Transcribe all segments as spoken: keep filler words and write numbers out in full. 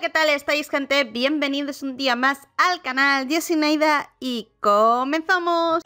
¿qué tal estáis, gente? Bienvenidos un día más al canal. Yo soy Neida y comenzamos.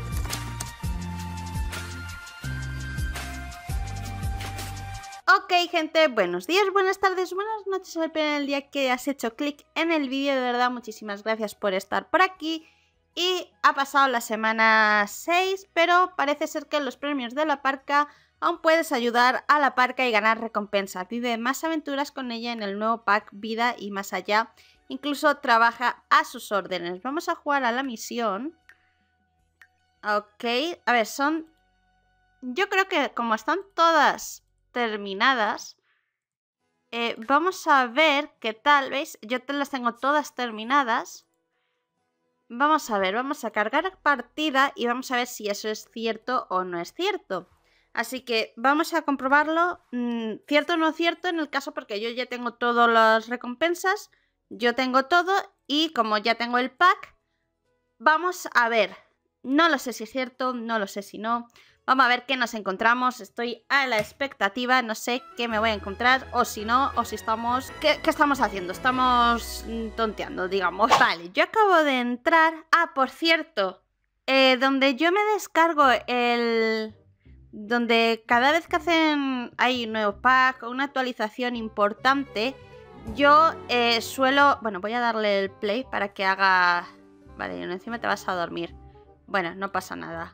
Ok, gente, buenos días, buenas tardes, buenas noches, depende del día que has hecho clic en el vídeo. De verdad, muchísimas gracias por estar por aquí. Y ha pasado la semana seis, pero parece ser que en los premios de la parca aún puedes ayudar a la parca y ganar recompensa. Vive más aventuras con ella en el nuevo pack Vida y Más Allá. Incluso trabaja a sus órdenes. Vamos a jugar a la misión. Ok, a ver, son... Yo creo que como están todas terminadas, eh, vamos a ver qué tal, ¿veis? Yo te las tengo todas terminadas. Vamos a ver, vamos a cargar partida y vamos a ver si eso es cierto o no es cierto. Así que vamos a comprobarlo, mmm, cierto o no cierto en el caso, porque yo ya tengo todas las recompensas, yo tengo todo y como ya tengo el pack, vamos a ver. No lo sé si es cierto, no lo sé si no. Vamos a ver qué nos encontramos. Estoy a la expectativa, no sé qué me voy a encontrar, o si no, o si estamos... ¿Qué, qué estamos haciendo? Estamos tonteando, digamos. Vale, yo acabo de entrar... Ah, por cierto, eh, donde yo me descargo el... Donde cada vez que hacen... hay un nuevo pack o una actualización importante, yo eh, suelo... Bueno, voy a darle el play para que haga... Vale, y encima te vas a dormir. Bueno, no pasa nada.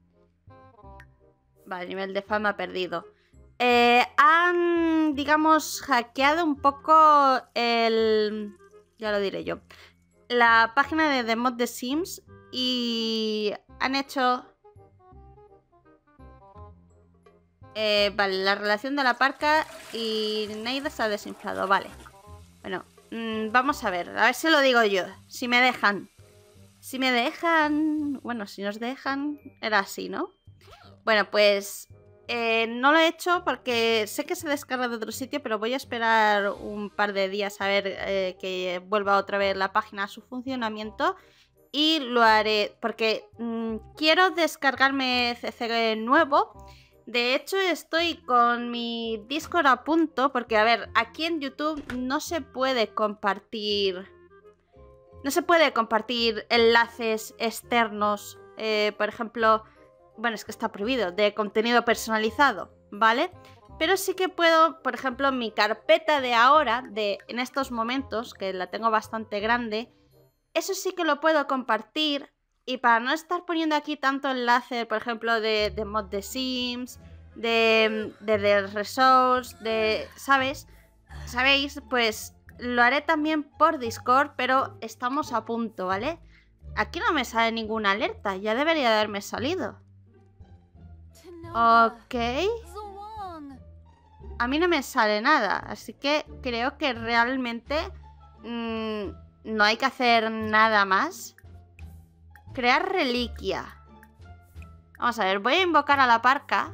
Vale, nivel de fama perdido. Eh, han, digamos, hackeado un poco el... Ya lo diré yo. La página de The Mod de Sims. Y han hecho... Eh, vale, la relación de la parca y Neida se ha desinflado. Vale. Bueno, mmm, vamos a ver. A ver si lo digo yo. Si me dejan. Si me dejan... Bueno, si nos dejan... Era así, ¿no? Bueno, pues eh, no lo he hecho porque sé que se descarga de otro sitio, pero voy a esperar un par de días a ver eh, que vuelva otra vez la página a su funcionamiento y lo haré porque mmm, quiero descargarme C C nuevo. De hecho, estoy con mi Discord a punto porque, a ver, aquí en YouTube no se puede compartir, no se puede compartir enlaces externos, eh, por ejemplo... Bueno, es que está prohibido, de contenido personalizado, ¿vale? Pero sí que puedo, por ejemplo, mi carpeta de ahora, de en estos momentos, que la tengo bastante grande, eso sí que lo puedo compartir. Y para no estar poniendo aquí tanto enlace, por ejemplo, de, de mod de Sims, de, de, de Resource, de... ¿Sabes? ¿Sabéis? Pues lo haré también por Discord, pero estamos a punto, ¿vale? Aquí no me sale ninguna alerta, ya debería de haberme salido. Ok. A mí no me sale nada, así que creo que realmente mmm, no hay que hacer nada más. Crear reliquia. Vamos a ver, voy a invocar a la parca.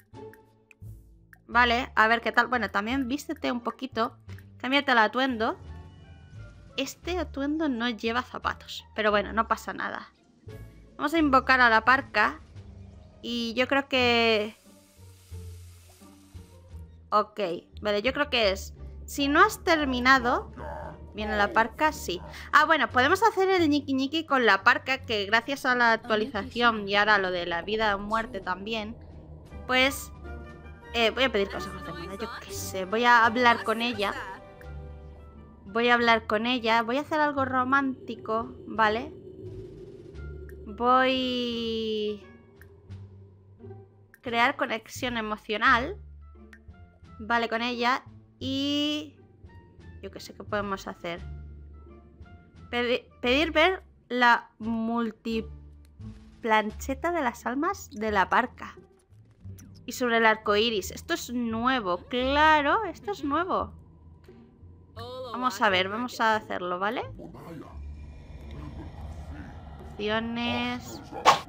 Vale, a ver qué tal. Bueno, también vístete un poquito. Cámbiate el atuendo. Este atuendo no lleva zapatos, pero bueno, no pasa nada. Vamos a invocar a la parca. Y yo creo que... Ok, vale, yo creo que es... Si no has terminado... Viene la parca, sí. Ah, bueno, podemos hacer el ñiqui ñiqui con la parca, que gracias a la actualización y ahora lo de la vida o muerte también, pues... Eh, voy a pedir consejos de Neida, yo qué sé. Voy a hablar con ella. Voy a hablar con ella. Voy a hacer algo romántico, ¿vale? Voy... Crear conexión emocional, vale, con ella. Y yo que sé qué podemos hacer. Pedi pedir ver la multiplancheta de las almas de la parca. Y sobre el arco iris. Esto es nuevo, claro, esto es nuevo. Vamos a ver, vamos a hacerlo, ¿vale? Opciones.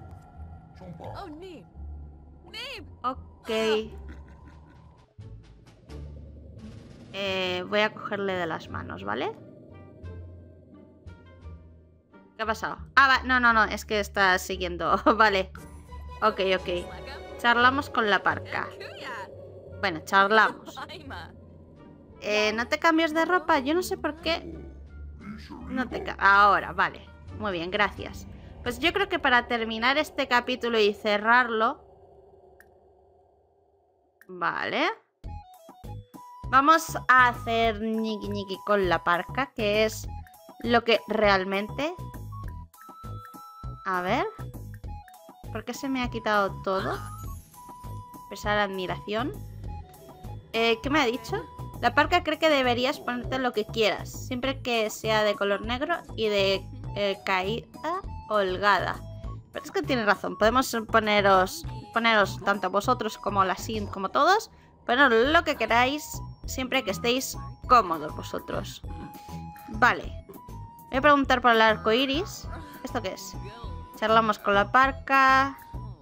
Ok. Eh, voy a cogerle de las manos, ¿vale? ¿Qué ha pasado? Ah, va, no, no, no, es que está siguiendo. Vale. Ok, ok. Charlamos con la parca. Bueno, charlamos. Eh, ¿no te cambias de ropa? Yo no sé por qué. No te ca- Ahora, vale. Muy bien, gracias. Pues yo creo que para terminar este capítulo y cerrarlo... Vale. Vamos a hacer ñiqui ñiqui con la parca, que es lo que realmente... A ver... ¿Por qué se me ha quitado todo? Pesar admiración. Eh, ¿qué me ha dicho? La parca cree que deberías ponerte lo que quieras, siempre que sea de color negro y de eh, caída holgada. Pero es que tiene razón, podemos poneros, poneros tanto vosotros como la Sin, como todos, poneros lo que queráis, siempre que estéis cómodos vosotros. Vale. Voy a preguntar por el arco iris. ¿Esto qué es? Charlamos con la parca.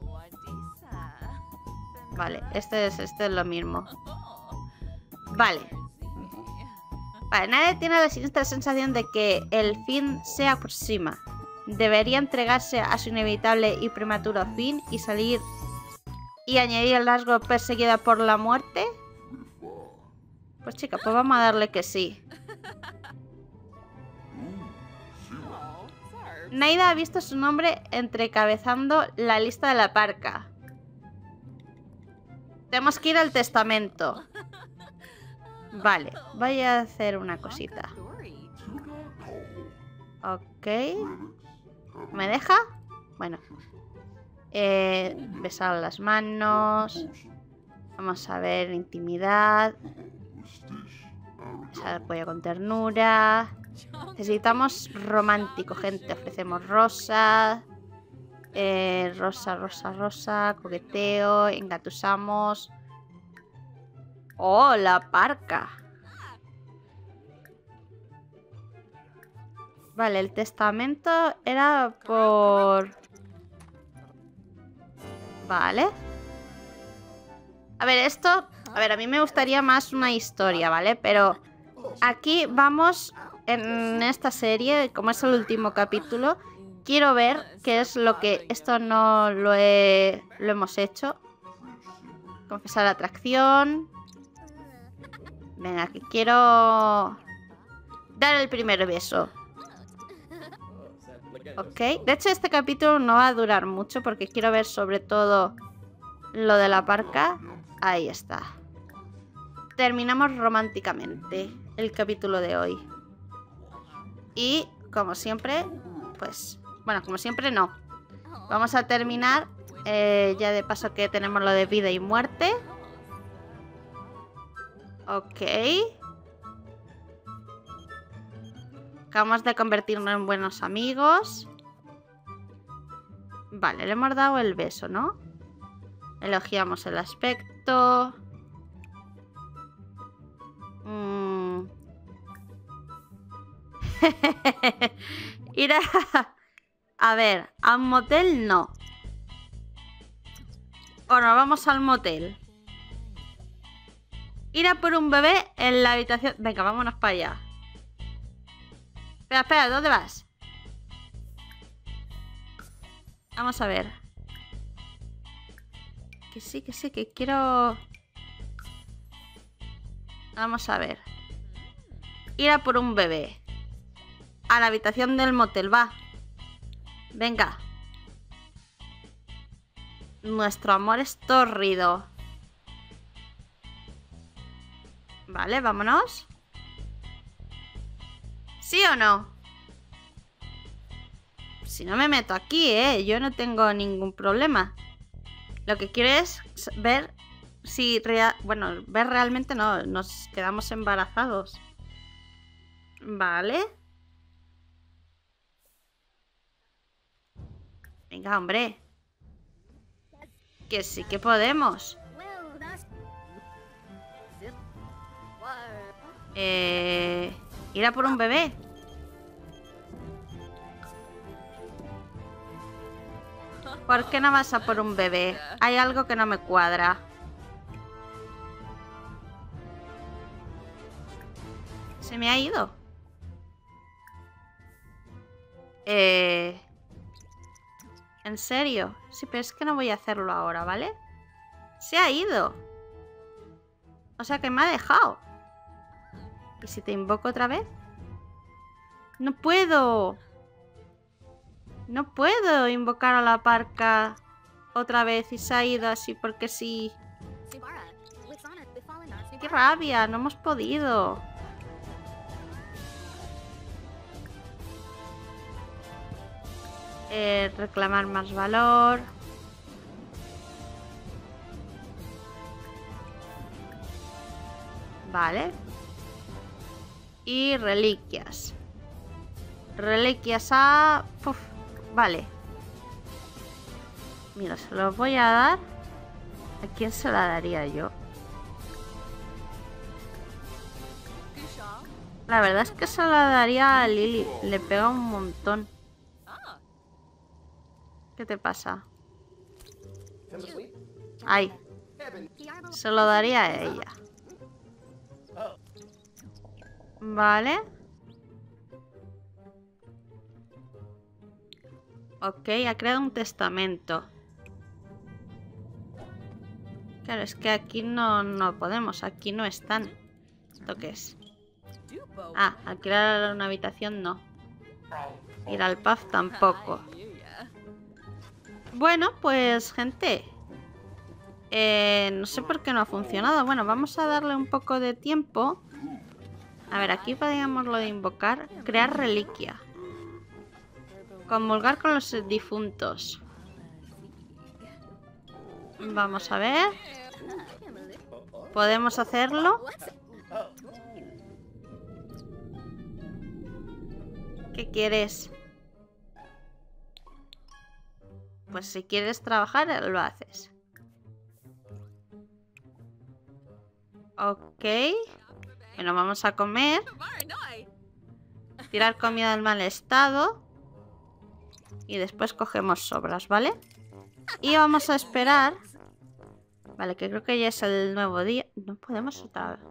Vale, este es, este es lo mismo. Vale. Vale, nadie tiene la siniestra sensación de que el fin se aproxima. Debería entregarse a su inevitable y prematuro fin y salir y añadir el rasgo perseguida por la muerte. Pues chica, pues vamos a darle que sí. Naida ha visto su nombre entrecabezando la lista de la parca. Tenemos que ir al testamento. Vale, voy a hacer una cosita. Ok. ¿Me deja? Bueno. Eh, besar las manos. Vamos a ver intimidad. Besar el cuello con ternura. Necesitamos romántico, gente. Ofrecemos rosa. Eh, rosa, rosa, rosa. Coqueteo. Engatusamos. Oh, la parca. Vale, el testamento era por... Vale. A ver, esto... A ver, a mí me gustaría más una historia, ¿vale? Pero aquí vamos en esta serie, como es el último capítulo, quiero ver qué es lo que... Esto no lo he... lo hemos hecho. Confesar la atracción. Venga, que quiero dar el primer beso. Ok. De hecho, este capítulo no va a durar mucho porque quiero ver sobre todo lo de la parca. Ahí está. Terminamos románticamente el capítulo de hoy. Y, como siempre, pues... Bueno, como siempre no. Vamos a terminar. Eh, ya de paso que tenemos lo de vida y muerte. Ok. Acabamos de convertirnos en buenos amigos. Vale, le hemos dado el beso, ¿no? Elogiamos el aspecto. Mm. Ir a... A ver, a un motel no. O nos vamos al motel. Ir a por un bebé en la habitación... Venga, vámonos para allá. Espera, espera, ¿dónde vas? Vamos a ver. Que sí, que sí, que quiero... Vamos a ver. Ir a por un bebé. A la habitación del motel, va. Venga. Nuestro amor es tórrido. Vale, vámonos. ¿Sí o no? Si no me meto aquí, ¿eh? Yo no tengo ningún problema. Lo que quiero es ver si... Rea... Bueno, ver realmente no. Nos quedamos embarazados. Vale. Venga, hombre. Que sí que podemos. Eh... Ir a por un bebé. ¿Por qué no vas a por un bebé? Hay algo que no me cuadra. Se me ha ido. Eh... ¿En serio? Sí, pero es que no voy a hacerlo ahora, ¿vale? Se ha ido. O sea que me ha dejado. ¿Y si te invoco otra vez? ¡No puedo! No puedo invocar a la parca otra vez y se ha ido así porque sí. ¡Qué rabia! No hemos podido. Eh, reclamar más valor. Vale. Y reliquias. Reliquias a... Uf, vale. Mira, se los voy a dar. ¿A quién se la daría yo? La verdad es que se la daría a Lily. Le pega un montón. ¿Qué te pasa? Ay. Se lo daría a ella. Vale. Ok, ha creado un testamento. Claro, es que aquí no, no podemos. Aquí no están. ¿Esto qué es? Ah, alquilar una habitación no. Ir al pub tampoco. Bueno, pues gente, eh, no sé por qué no ha funcionado. Bueno, vamos a darle un poco de tiempo. A ver, aquí podríamos lo de invocar. Crear reliquia. Comulgar con los difuntos. Vamos a ver. ¿Podemos hacerlo? ¿Qué quieres? Pues si quieres trabajar, lo haces. Ok. Bueno, vamos a comer. Tirar comida en mal estado. Y después cogemos sobras, ¿vale? Y vamos a esperar. Vale, que creo que ya es el nuevo día. No podemos otra vez.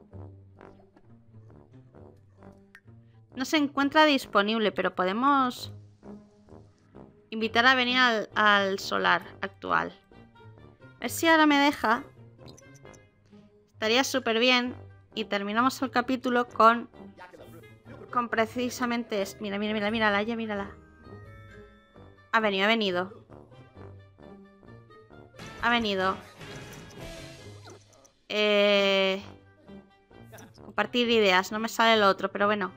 No se encuentra disponible, pero podemos invitar a venir al, al solar actual. A ver si ahora me deja. Estaría súper bien. Y terminamos el capítulo con... Con precisamente... Es, mira, mira, mira, mírala, ya mírala. Ha venido, ha venido. Ha venido. Eh... Compartir ideas. No me sale lo otro, pero bueno.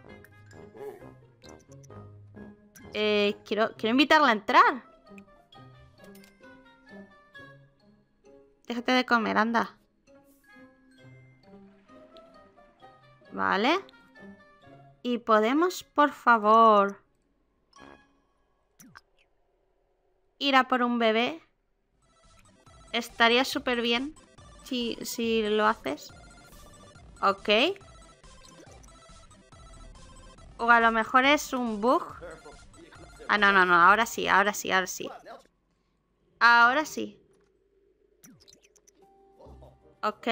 Eh, quiero, quiero invitarla a entrar. Déjate de comer, anda. Vale. Y podemos, por favor, ir a por un bebé. Estaría súper bien si, si lo haces. Ok. O a lo mejor es un bug. Ah, no, no, no. Ahora sí, ahora sí, ahora sí. Ahora sí. Ok.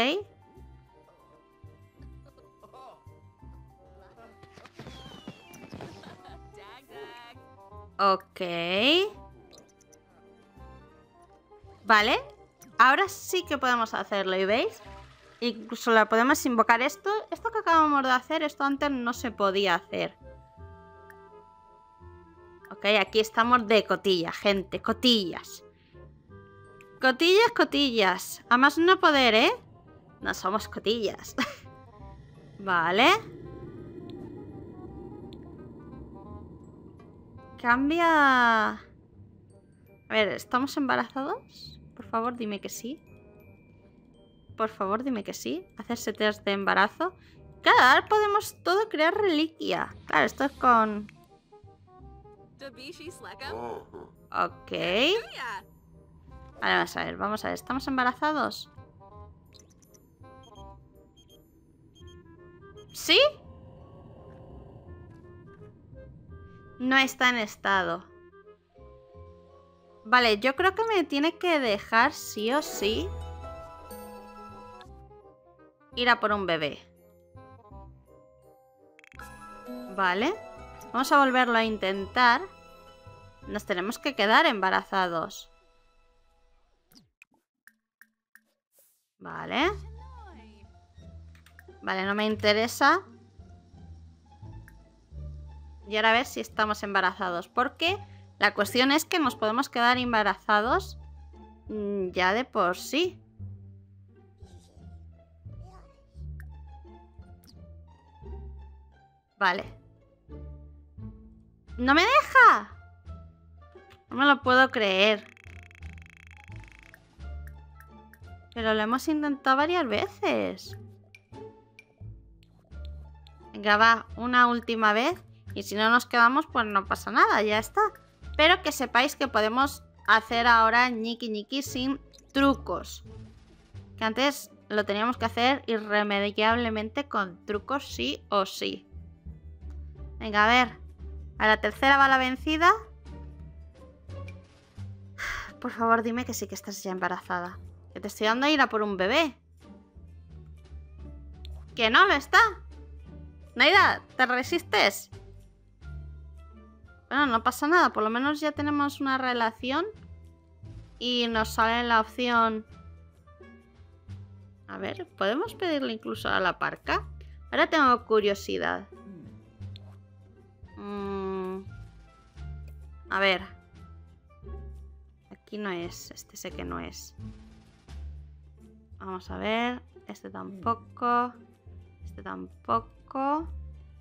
Ok. Vale. Ahora sí que podemos hacerlo, ¿y veis? Incluso la podemos invocar. Esto, esto que acabamos de hacer, esto antes no se podía hacer. Ok, aquí estamos de cotilla, gente. Cotillas. Cotillas, cotillas. A más no poder, ¿eh? No somos cotillas. Vale. Cambia... A ver, ¿estamos embarazados? Por favor, dime que sí. Por favor, dime que sí. Hacerse test de embarazo. Claro, ahora podemos todo crear reliquia. Claro, esto es con... Ok. Vale, vamos a ver, vamos a ver. ¿Estamos embarazados? ¿Sí? No está en estado. Vale, yo creo que me tiene que dejar sí o sí ir a por un bebé. Vale. Vamos a volverlo a intentar. Nos tenemos que quedar embarazados. Vale. Vale, no me interesa. Y ahora a ver si estamos embarazados. Porque la cuestión es que nos podemos quedar embarazados mmm, ya de por sí. Vale. ¡No me deja! No me lo puedo creer. Pero lo hemos intentado varias veces. Venga, va, una última vez. Y si no nos quedamos, pues no pasa nada, ya está. Pero que sepáis que podemos hacer ahora ñiqui ñiqui sin trucos. Que antes lo teníamos que hacer irremediablemente con trucos sí o sí. Venga, a ver. A la tercera va la vencida. Por favor, dime que sí que estás ya embarazada. Que te estoy dando a ir a por un bebé. Que no lo está. Naira, ¿te resistes? Bueno, no pasa nada. Por lo menos ya tenemos una relación. Y nos sale la opción... A ver, ¿podemos pedirle incluso a la parca? Ahora tengo curiosidad. Mm, a ver. Aquí no es. Este sé que no es. Vamos a ver. Este tampoco. Este tampoco.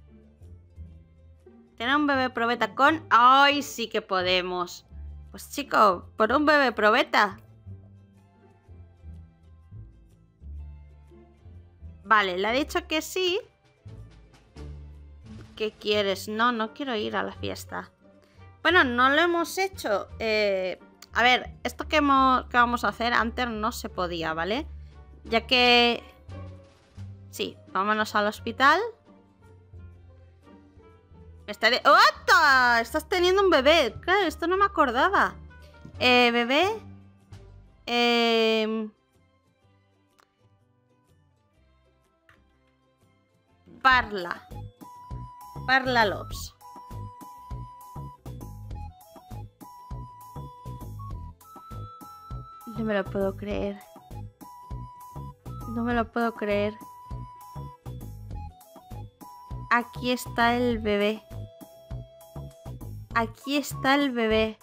¿Tener un bebé probeta con...? ¡Ay, sí que podemos! Pues chico, por un bebé probeta. Vale, le ha dicho que sí. ¿Qué quieres? No, no quiero ir a la fiesta. Bueno, no lo hemos hecho. Eh, a ver, esto que, hemos, que vamos a hacer antes no se podía, ¿vale? Ya que... Sí, vámonos al hospital. Estaré... ¡Ota! Estás teniendo un bebé. Claro, esto no me acordaba. Eh, bebé. Eh... Parla. Parla Loves. No me lo puedo creer. No me lo puedo creer. Aquí está el bebé. Aquí está el bebé.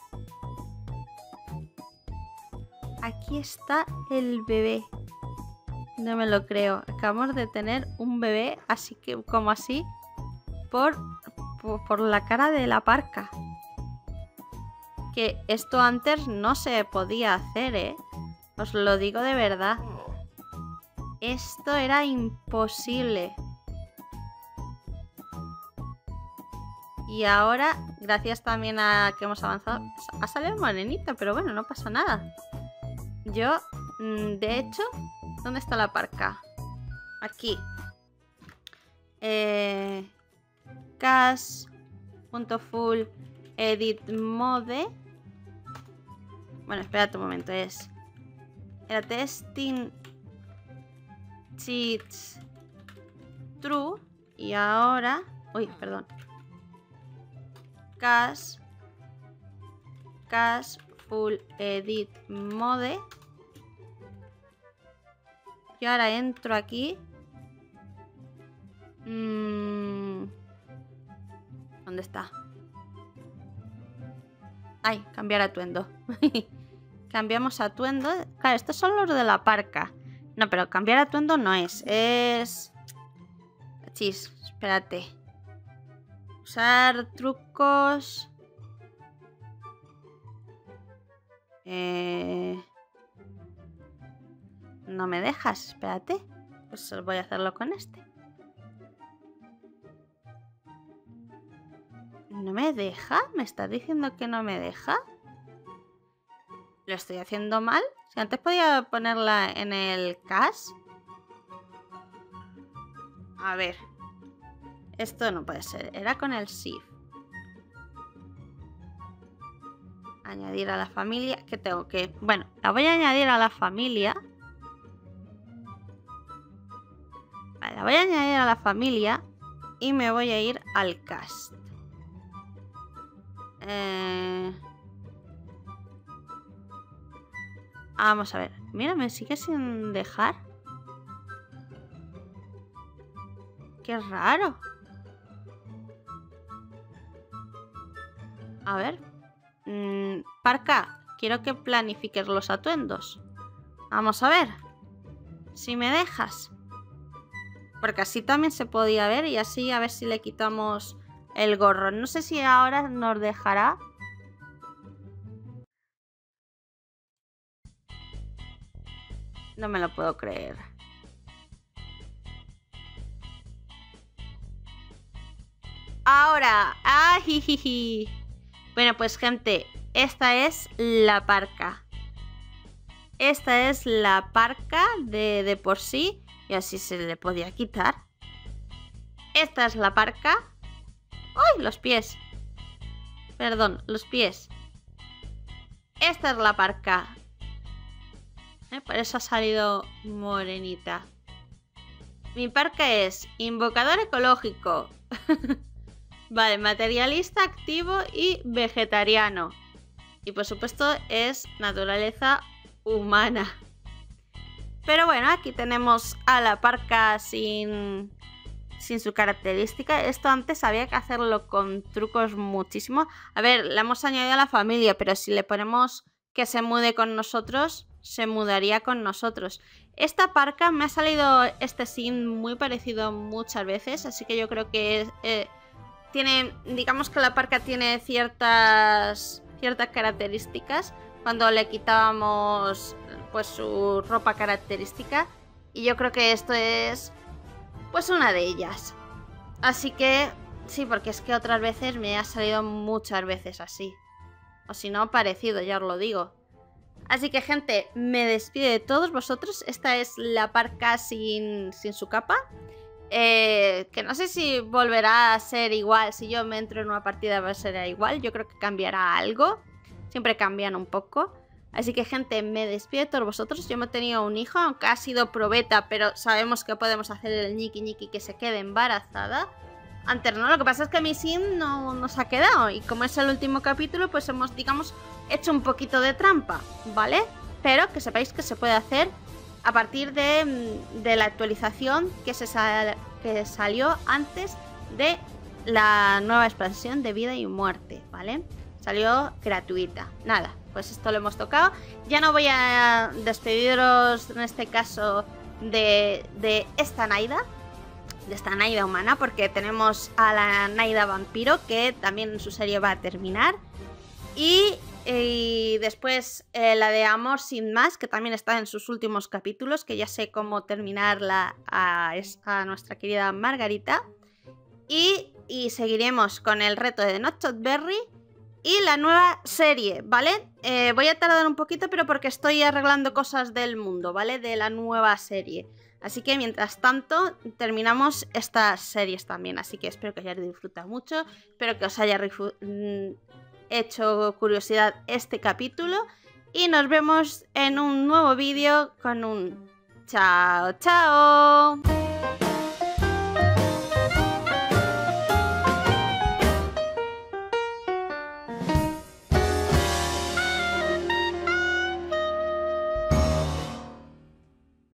Aquí está el bebé. No me lo creo. Acabamos de tener un bebé así que como así por, por, por la cara de la parca. Que esto antes no se podía hacer, ¿eh? Os lo digo de verdad. Esto era imposible. Y ahora, gracias también a que hemos avanzado, ha salido morenita, pero bueno, no pasa nada. Yo, de hecho, ¿dónde está la parca? Aquí. Eh, Cas.full edit mode. Bueno, espérate un momento, es... Era testing cheats true. Y ahora... Uy, perdón. Cas Cas full edit mode. Y ahora entro aquí. Mm, ¿Dónde está? Ay, cambiar atuendo. Cambiamos atuendo. Claro, estos son los de la parca. No, pero cambiar atuendo no es. Es... Chis, espérate. Usar trucos. Eh... No me dejas, espérate. Pues voy a hacerlo con este. ¿No me deja? ¿Me estás diciendo que no me deja? ¿Lo estoy haciendo mal? Si antes podía ponerla en el cas. A ver. Esto no puede ser. Era con el shift. Añadir a la familia. ¿Qué tengo que...? Bueno, la voy a añadir a la familia. Vale, la voy a añadir a la familia. Y me voy a ir al cast. Eh... Vamos a ver. Mira, me sigue sin dejar. Qué raro. A ver. Mm, Parka, quiero que planifiques los atuendos. Vamos a ver. Si me dejas. Porque así también se podía ver y así a ver si le quitamos el gorro. No sé si ahora nos dejará. No me lo puedo creer. Ahora. ¡Ah, jijiji! Bueno, pues gente, esta es la parca. Esta es la parca de, de por sí. Y así se le podía quitar. Esta es la parca. ¡Ay! Los pies. Perdón, los pies. Esta es la parca. ¿Eh? Por eso ha salido morenita. Mi parca es invocador ecológico. Vale, materialista, activo y vegetariano. Y por supuesto es naturaleza humana. Pero bueno, aquí tenemos a la parca sin, sin su característica. Esto antes había que hacerlo con trucos muchísimo. A ver, le hemos añadido a la familia, pero si le ponemos que se mude con nosotros, se mudaría con nosotros. Esta parca me ha salido este sim muy parecido muchas veces, así que yo creo que eh, tiene, digamos que la parca tiene ciertas, ciertas características cuando le quitábamos pues su ropa característica, y yo creo que esto es pues una de ellas. Así que sí, porque es que otras veces me ha salido muchas veces así, o si no parecido, ya os lo digo. Así que gente, me despido de todos vosotros. Esta es la parca sin, sin su capa. Eh, que no sé si volverá a ser igual. Si yo me entro en una partida va a ser igual. Yo creo que cambiará algo. Siempre cambian un poco. Así que gente, me despido de todos vosotros. Yo me he tenido un hijo, aunque ha sido probeta, pero sabemos que podemos hacer el ñiqui ñiqui que se quede embarazada. Antes no, lo que pasa es que mi sim no nos ha quedado. Y como es el último capítulo, pues hemos, digamos, hecho un poquito de trampa, ¿vale? Pero que sepáis que se puede hacer a partir de, de la actualización que, se sal, que salió antes de la nueva expansión de vida y muerte, ¿vale? Salió gratuita. Nada, pues esto lo hemos tocado. Ya no voy a despediros en este caso de, de esta Naida. De esta Naida humana, porque tenemos a la Naida vampiro, que también en su serie va a terminar. Y, y después eh, la de Amor sin más, que también está en sus últimos capítulos, que ya sé cómo terminarla a, a nuestra querida Margarita. Y, y seguiremos con el reto de Notchot Berry y la nueva serie, ¿vale? Eh, voy a tardar un poquito, pero porque estoy arreglando cosas del mundo, ¿vale? De la nueva serie. Así que mientras tanto terminamos estas series también. Así que espero que os hayáis disfrutado mucho. Espero que os haya hecho curiosidad este capítulo. Y nos vemos en un nuevo vídeo con un chao, chao.